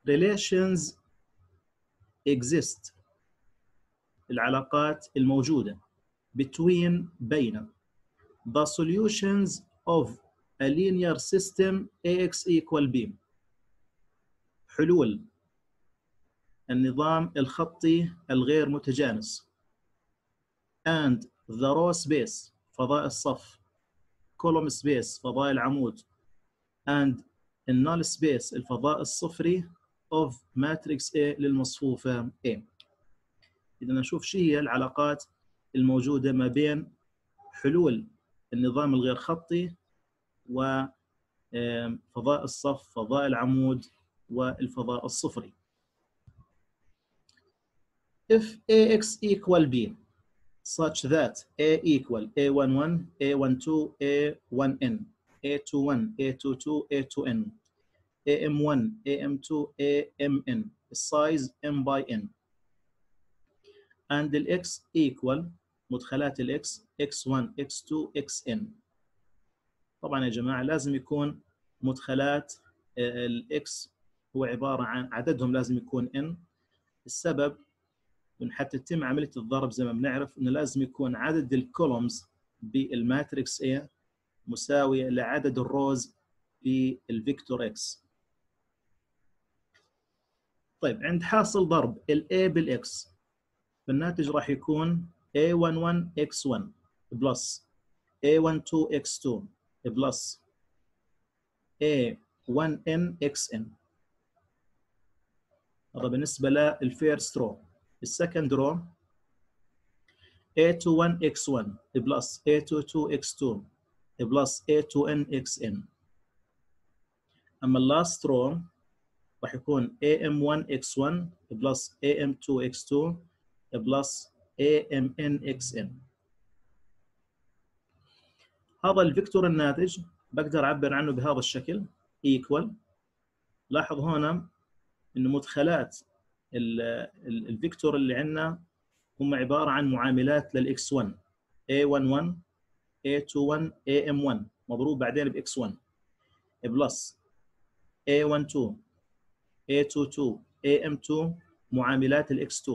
relations exist، العلاقات الموجودة بين the solutions of a linear system AX equal B، حلول النظام الخطي الغير متجانس، and the row space فضاء الصف، column space فضاء العمود، and null space الفضاء الصفري of matrix A للمصفوفة A. إذا نشوف شو هي العلاقات الموجودة ما بين حلول النظام الغير خطي وفضاء الصف، فضاء العمود، والفضاء الصفري. If AX equal B such that A equal A11, A12, A1N, A21, A22, A2N, AM1, AM2, AMN, size M by N, and the X equal مدخلات ال X X1, X2, Xn. طبعا يا جماعة لازم يكون مدخلات ال X هو عبارة عن عددهم لازم يكون N. السبب إن حتى تتم عملية الضرب زي ما بنعرف إنه لازم يكون عدد الكولومز بالماتريكس A مساوي لعدد الروز بالفيكتور X. طيب عند حاصل ضرب ال A بال X فالناتج راح يكون A11 X1 بلس A12 X2 بلس A1N Xn. هذا بالنسبة للفيرست رو. السكند رو A21 X1 بلس A22 X2 بلس A2N Xn. أما اللاست رو راح يكون AM1 X1 بلس AM2 X2 بلس AMN Xn. هذا الفيكتور الناتج بقدر أعبر عنه بهذا الشكل equal. لاحظ هنا إنه مدخلات الفيكتور اللي عندنا هم عبارة عن معاملات للX1 A11 A21 AM1 مضروب بعدين بX1 بلس A12 A22 AM2 معاملات الX2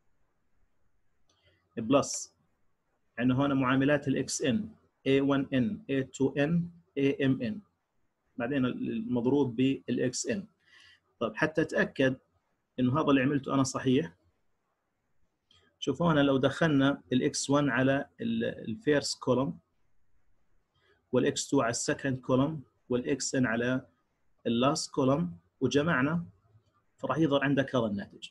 بلس عندنا هنا معاملات الXN A1N A2N AMN بعدين المضروب بالXN. طيب حتى أتأكد إنه هذا اللي عملته أنا صحيح، شوفوا هنا لو دخلنا الX1 على الفيرست كولوم والX2 على السكند كولوم والXN على اللاست كولوم وجمعنا فراح يظهر عندك هذا الناتج.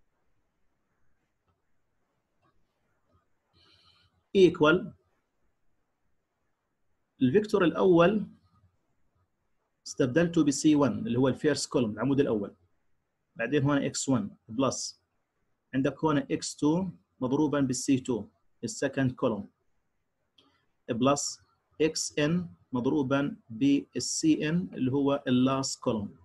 equal الفيكتور الأول استبدلته بC1 اللي هو الفيرست كولوم العمود الأول، بعدين هنا X1 بلس عندك هنا X2 مضروبا بالC2 السكند كولوم بلس XN مضروبا بالCN اللي هو اللاست كولوم.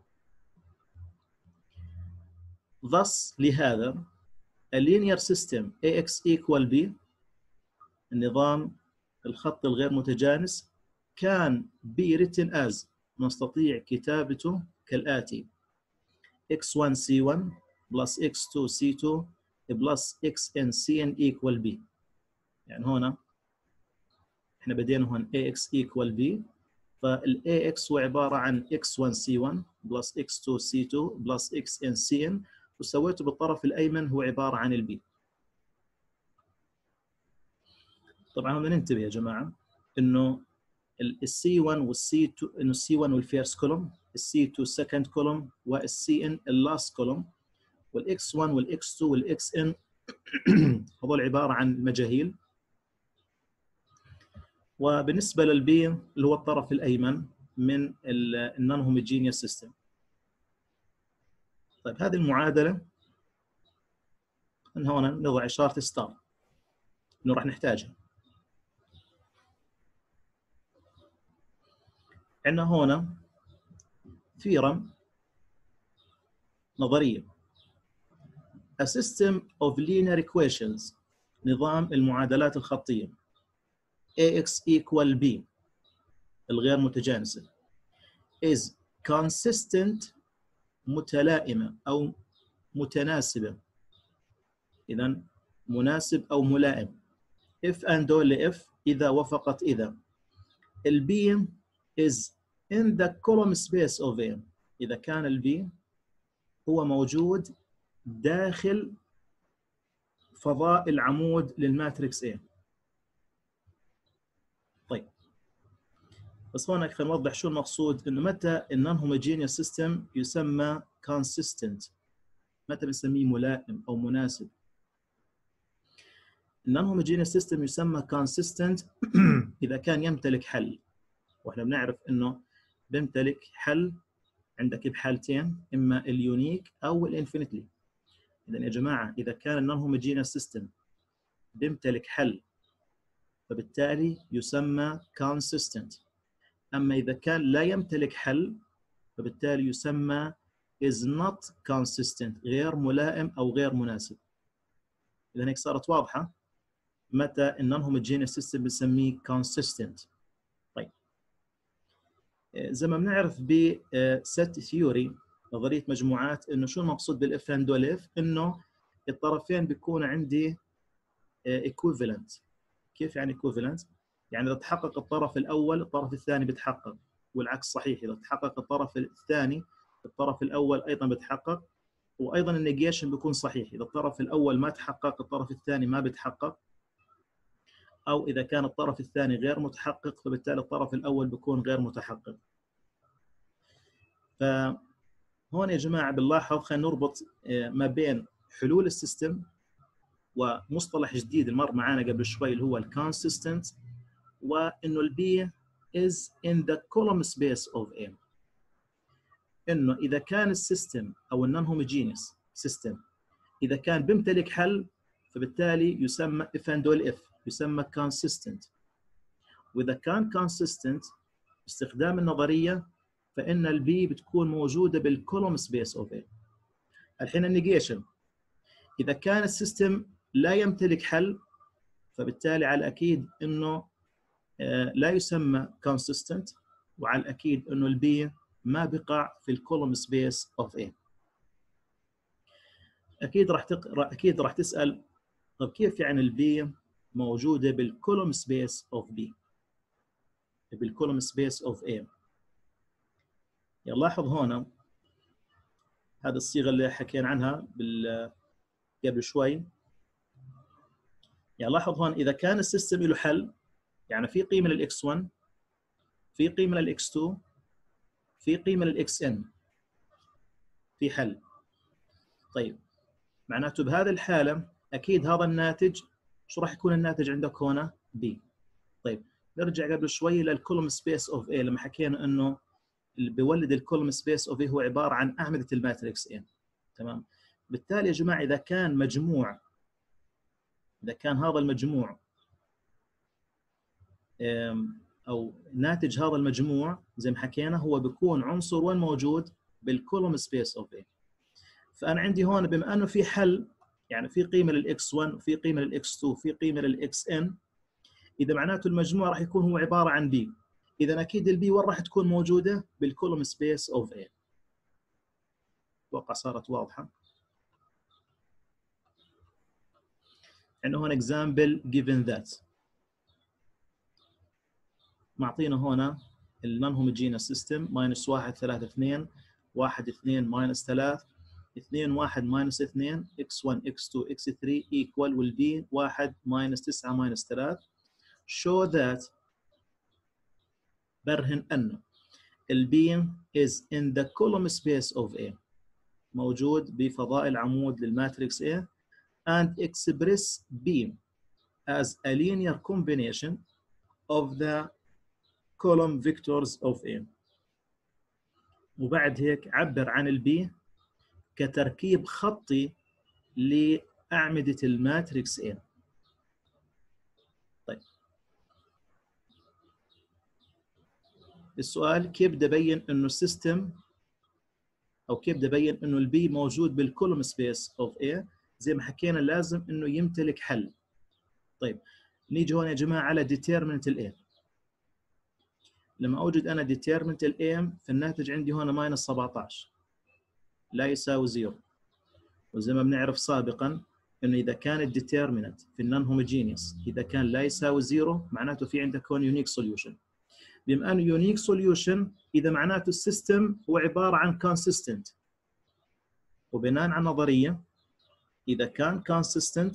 thus لهذا a linear system AX equal B النظام الخط الغير متجانس can be written as نستطيع كتابته كالآتي X1 C1 plus X2 C2 plus XN CN equal B. يعني هنا احنا بدينا هون AX equal B، فال AX هو عبارة عن X1 C1 plus X2 C2 plus XN CN وسويته بالطرف الأيمن هو عبارة عن ال B. طبعا هنا ننتبه يا جماعة إنه ال C1 وال C2 إنه C1 والفيرست كولوم، ال C2 second كولوم وال CN اللاست كولوم، وال X1 وال X2 وال XN هذول عبارة عن مجاهيل. وبالنسبة للبي اللي هو الطرف الأيمن من النون هوموجينيوس سيستم. طيب هذه المعادلة من هنا نضع إشارة ستار إنه راح نحتاجها. عندنا هنا ثيرم نظرية A system of linear equations نظام المعادلات الخطية AX equal B الغير متجانسة is consistent متلائمة أو متناسبة. إذا مناسب أو ملائم. if and only if إذا وفقت إذا. ال B is in the column space of A. إذا كان ال B هو موجود داخل فضاء العمود للماتريكس A. طيب بس هون خلينا نوضح شو المقصود، انه متى النون هوموجينيوس سيستم يسمى consistent، متى بنسميه ملائم او مناسب. النون هوموجينيوس سيستم يسمى consistent اذا كان يمتلك حل، واحنا بنعرف انه بيمتلك حل عندك بحالتين، اما اليونيك او الانفينيتلي. اذا يا جماعه اذا كان النون هوموجينيوس سيستم بيمتلك حل فبالتالي يسمى consistent. أما إذا كان لا يمتلك حل فبالتالي يسمى is not consistent، غير ملائم أو غير مناسب. إذا هيك صارت واضحة متى النون هوموجينيوس سيستم بنسميه consistent. طيب زي ما بنعرف بست ثيوري نظرية مجموعات، إنه شو المقصود بالإف أند والإف؟ إنه الطرفين بيكون عندي equivalent. كيف يعني equivalent؟ يعني إذا تحقق الطرف الأول الطرف الثاني بيتحقق، والعكس صحيح، إذا تحقق الطرف الثاني الطرف الأول أيضا بيتحقق، وأيضا النيجيشن بيكون صحيح، إذا الطرف الأول ما تحقق الطرف الثاني ما بيتحقق، أو إذا كان الطرف الثاني غير متحقق فبالتالي الطرف الأول بيكون غير متحقق. فهون يا جماعة بنلاحظ، خلينا نربط ما بين حلول السيستم ومصطلح جديد المر معانا قبل شوي اللي هو الكونسيستنت، وإنه البي is in the column space of A. إنه إذا كان السيستم أو النون هوموجينيوس سيستم إذا كان بيمتلك حل فبالتالي يسمى if and only if، يسمى consistent. وإذا كان consistent باستخدام النظرية فإن البي بتكون موجودة بالcolumn space of A. الحين النيجيشن، إذا كان السيستم لا يمتلك حل فبالتالي على الأكيد إنه لا يسمى consistent، وعلى الأكيد إنه البي ما بقع في الكولوم سبيس اوف A. أكيد راح تسأل طب كيف يعني البي موجودة بالكولوم سبيس اوف B، بالكولوم سبيس اوف A؟ لاحظ هنا هذه الصيغة اللي حكينا عنها قبل شوي. لاحظ هون إذا كان السيستم له حل، يعني في قيمة للإكس 1، في قيمة للإكس 2، في قيمة للإكس إن، في حل. طيب معناته بهذه الحالة أكيد هذا الناتج، شو راح يكون الناتج عندك هنا؟ B. طيب نرجع قبل شوي للكولوم سبيس أوف A لما حكينا إنه اللي بيولد الكولوم سبيس أوف A هو عبارة عن أعمدة الماتريكس A. تمام؟ بالتالي يا جماعة إذا كان هذا المجموع أو ناتج هذا المجموع زي ما حكينا هو بيكون عنصر وين موجود؟ بالكولوم سبيس أوف A. فأنا عندي هون بما أنه في حل، يعني في قيمة للإكس 1 وفي قيمة للإكس 2 وفي قيمة للإكس إن، إذا معناته المجموع راح يكون هو عبارة عن B. إذا أكيد البي وين راح تكون موجودة؟ بالكولوم سبيس أوف A. أتوقع صارت واضحة. عندنا هون example given that معطينا هنا النون هوموجينيوس سيستم -1 3 2 1 2 -3 2 1 -2 x1 x2 x3 equal والبي 1 -9 -3. show that برهن أنه البي is in the column space of A، موجود بفضاء العمود للماتريكس A، and express B as a linear combination of the column vectors of A. وبعد هيك عبر عن البي كتركيب خطي لأعمدة الماتريكس A. طيب السؤال كيف بدي أبين إنه السيستم أو كيف بدي أبين إنه البي موجود بالكولوم سبيس أوف A؟ زي ما حكينا لازم إنه يمتلك حل. طيب نيجي هون يا جماعة على determinant ال A. لما أوجد أنا determinant ال A فالناتج عندي هون -17. لا يساوي 0. وزي ما بنعرف سابقا انه اذا كان الديترمينانت في النون هوموجينيوس اذا كان لا يساوي 0 معناته في عندك هون يونيك سوليوشن. بما انه يونيك سوليوشن اذا معناته السيستم هو عباره عن كونسيستنت. وبناء على النظريه اذا كان كونسيستنت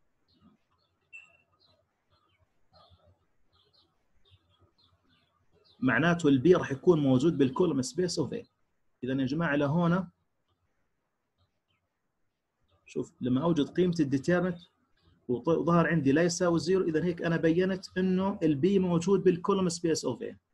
معناته البي راح يكون موجود بالكولوم سبيس اوف اي. اذا يا جماعه لهون شوف لما اوجد قيمه الديترمنت وظهر عندي لا يساوي 0 اذا هيك انا بينت انه البي موجود بالكولوم سبيس اوف اي.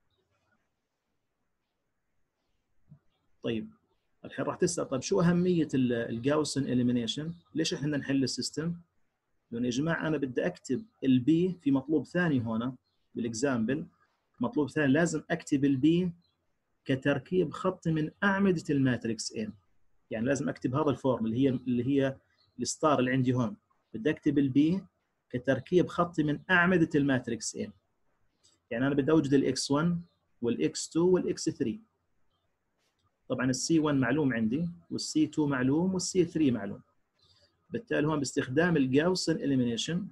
طيب الحين راح تسال طيب شو اهميه الجاوسن اليمينيشن؟ ليش احنا نحل السيستم؟ لانه يا جماعه انا بدي اكتب البي في مطلوب ثاني هنا بالاكزامبل. مطلوب ثاني لازم اكتب البي كتركيب خطي من اعمده الماتريكس ان. يعني لازم اكتب هذا الفورم اللي هي الستار اللي عندي هون. بدي اكتب البي كتركيب خطي من اعمده الماتريكس ان. يعني انا بدي اوجد الاكس 1 والاكس 2 والاكس 3. طبعا السي 1 معلوم عندي والسي 2 معلوم والسي 3 معلوم. بالتالي هون باستخدام الجاوسن اليمينيشن،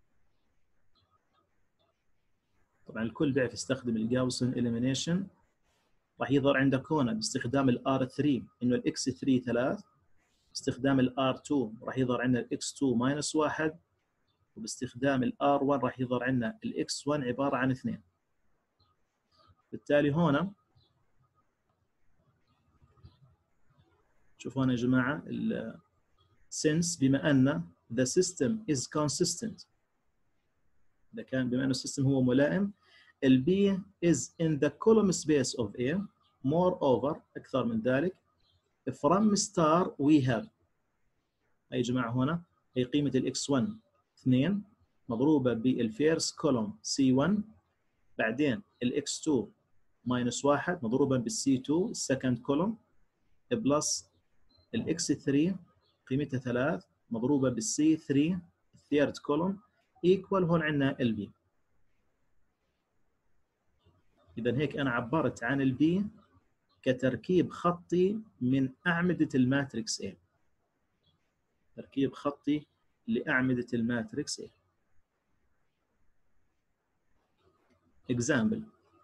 طبعا الكل بيعرف يستخدم الجاوسن اليمينيشن، راح يظهر عندك هون باستخدام الار 3 انه الاكس 3 3. باستخدام الار 2 راح يظهر عندنا الاكس 2 ماينس 1. وباستخدام الار 1 راح يظهر عندنا الاكس 1 عباره عن 2. بالتالي هون شوفوا هون يا جماعه since بما ان the system is consistent، بما انه السيستم هو ملائم البي is in the column space of A. moreover اكثر من ذلك from star we have يا جماعه هنا هي قيمه الاكس 1 2 مضروبه بالفيرست كولوم سي 1 بعدين الاكس 2 ماينس 1 مضروبه بالسي 2 السكند كولوم بلس الاكس 3 قيمتها 3 مضروبه بالسي 3 الثيرد كولوم ايكوال هون عندنا البي. اذا هيك انا عبرت عن البي كتركيب خطي من اعمده الماتريكس A. تركيب خطي لاعمده الماتريكس A. example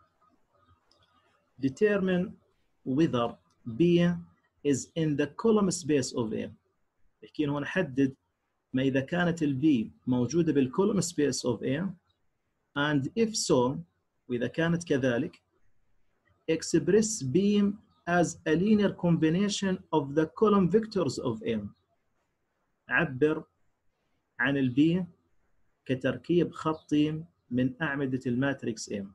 determine whether B is in the column space of A. بحكي هون حدد ما إذا كانت البي موجودة بالcolumn space of A and if so وإذا كانت كذلك express B as a linear combination of the column vectors of A. عبر عن البي كتركيب خطي من أعمدة الماتريكس A.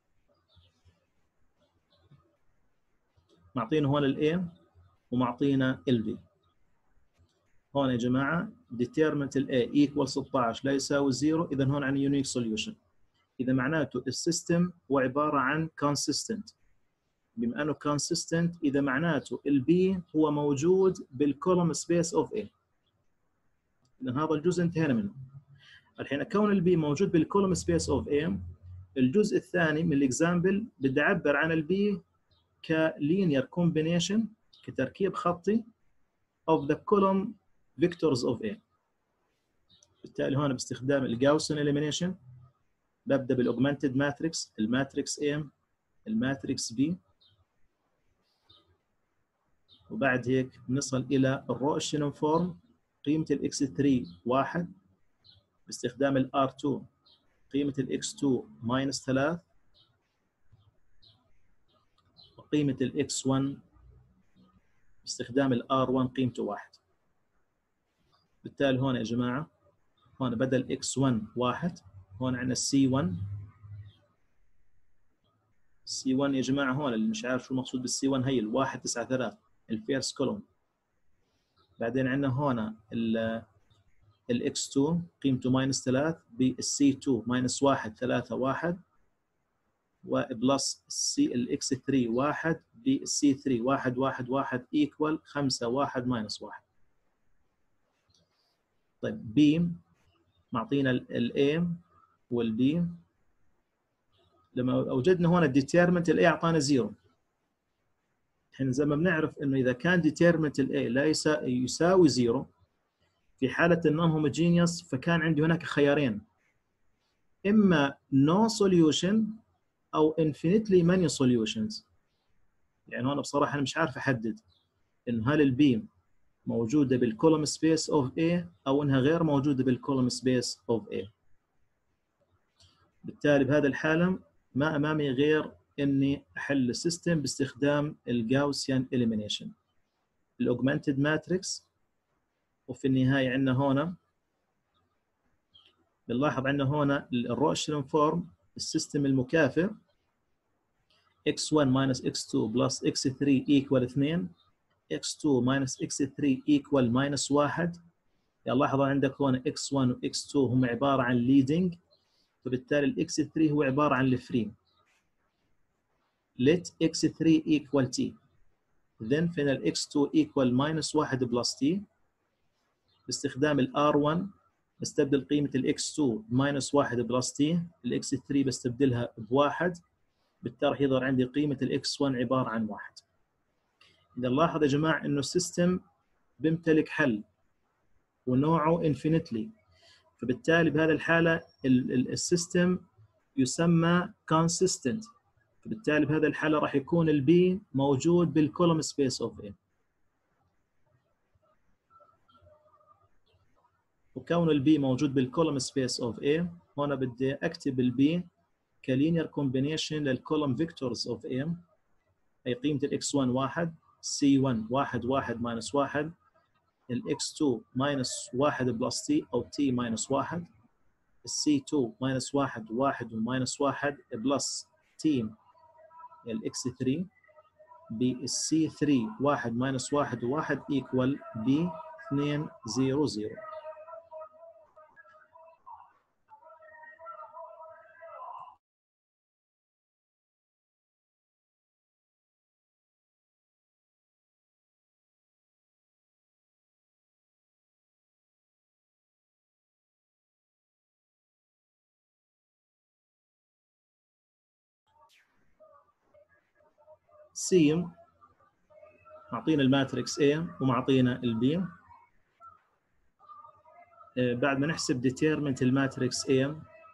معطينا هون ال A ومعطينا ال B. هون يا جماعة determinant ال A equal 16 لا يساوي 0. إذا هون عن unique solution. إذا معناته السيستم هو عبارة عن consistent. بما أنه consistent إذا معناته ال B هو موجود بالcolumn space of A. إذا هذا الجزء انتهينا منه. الحين كون ال B موجود بالcolumn space of A الجزء الثاني من الإكزامبل بدي أعبر عن ال B كlinear combination كتركيب خطي of the column vectors of A. بالتالي هون باستخدام الجاوسن elimination ببدأ بالاوجمانتد ماتريكس الماتريكس A الماتريكس B وبعد هيك بنصل إلى الرو اشيلون فورم قيمة الاكس 3 1 باستخدام الار 2 قيمة الاكس 2 ماينس 3 وقيمة الاكس 1 باستخدام الار 1 قيمته 1. بالتالي هون يا جماعة هون بدل اكس 1 1 هون عندنا سي 1. سي 1 يا جماعة هون اللي مش عارف شو المقصود بالسي 1 هي الواحد 9 3 الفيرست كولوم. بعدين عندنا هون الاكس 2 قيمته ماينس 3 بالسي 2 ماينس 1 3 1 وبلس السي الاكس 3 1 بالسي 3 1 1 1 ايكوال 5 1 ماينس 1. طيب بي معطينا الاي والبي. لما اوجدنا هون الديترمنت الاي اعطانا 0 احنا زي ما بنعرف انه اذا كان determinant ال A لا يساوي 0 في حالة النون هوموجينيوس فكان عندي هناك خيارين، اما no solution او infinitely many solutions. يعني هون بصراحة انا مش عارف احدد انه هل البي موجودة بالكولوم سبيس اوف A او انها غير موجودة بالكولوم سبيس اوف A. بالتالي بهذه الحالة ما امامي غير اني احل السيستم باستخدام الجاوسيان elimination الاوجمانتد ماتريكس. وفي النهاية عندنا هنا بنلاحظ عندنا هنا الرو اشلون فورم السيستم المكافئ x1 minus x2 plus x3 equal 2 x2 minus x3 equal minus 1. لاحظ عندك هنا x1 و x2 هم عبارة عن leading، فبالتالي ال x3 هو عبارة عن الفري. let x3 equal t then فين ال x2 equal minus 1 plus t. باستخدام ال r1 بستبدل قيمة ال x2 minus 1 plus t، ال x3 بستبدلها بواحد، بالتالي راح يظهر عندي قيمة ال x1 عبارة عن 1. إذا نلاحظ يا جماعة إنه السيستم بيمتلك حل ونوعه infinitely، فبالتالي بهذه الحالة السيستم يسمى consistent، فبالتالي بهذه الحالة راح يكون البي موجود بالكولوم سبيس اوف A. وكون البي موجود بالكولوم سبيس اوف A هنا بدي اكتب البي كلينير كومبينيشن للكولوم فيكتورز اوف A، اي قيمة الاكس 1 1 C1 1 1 minus 1 الx2 minus 1 plus t او t minus 1 الc2 minus 1 1 minus 1 plus t الx3 بالc3 1 minus 1 1 equal b 2 0 0. C معطينا الماتريكس A ومعطينا البي. بعد ما نحسب determinant الماتريكس A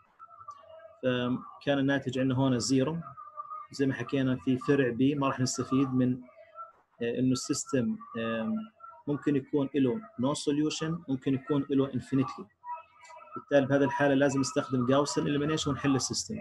كان الناتج عندنا هنا 0. زي ما حكينا في فرع B ما راح نستفيد من انه السيستم ممكن يكون له no solution، ممكن يكون له infinitely. بالتالي بهذه الحالة لازم نستخدم جاوسن elimination ونحل السيستم.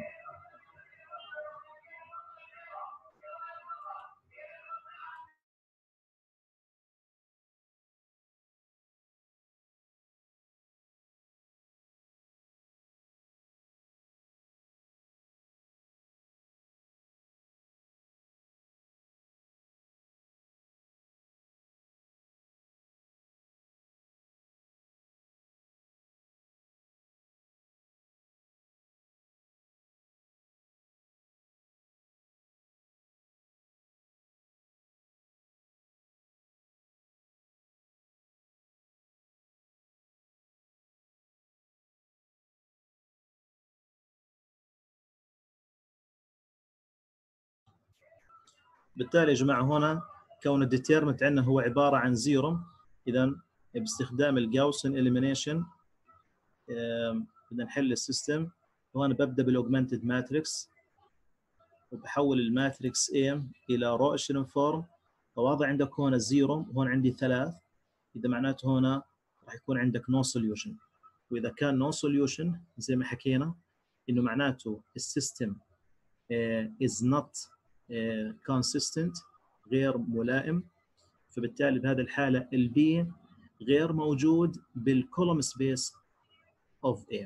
بالتالي يا جماعة هنا كون الديتيرمنت عندنا هو عبارة عن 0، إذا باستخدام الجاوسن elimination بدنا نحل السيستم. وهنا ببدأ بالاوجمانتد ماتريكس وبحول الماتريكس A إلى رو اشلون فورم، فواضع عندك هنا 0 وهون عندي 3، إذا معناته هنا راح يكون عندك no solution. وإذا كان no solution زي ما حكينا إنه معناته السيستم is not consistent غير ملائم، فبالتالي بهذه الحالة البي غير موجود بالكولوم سبيس of A.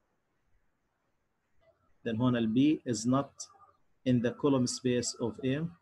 then هنا البي is not in the column space of A.